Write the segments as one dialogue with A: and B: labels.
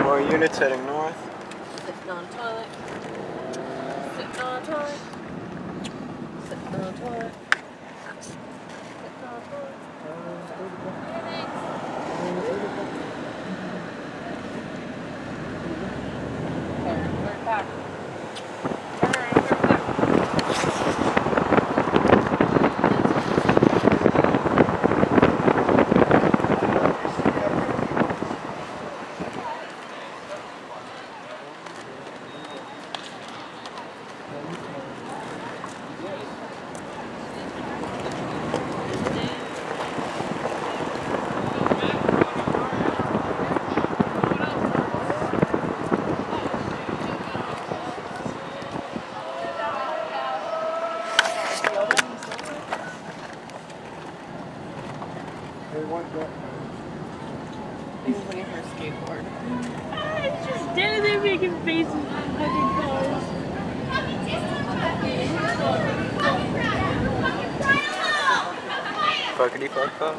A: More units heading north.
B: Sitting on a toilet. Sitting on a toilet. Sitting on a toilet. Sitting on a toilet. Turn back. Look at her skateboard.
C: It's just standing there making faces at fucking cars.
A: Fuckity fuck fuck.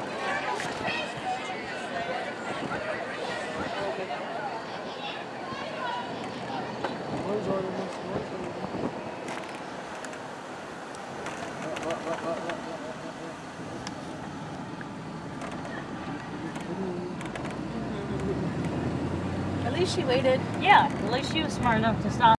B: At least she waited.
C: Yeah, at least she was smart enough to stop.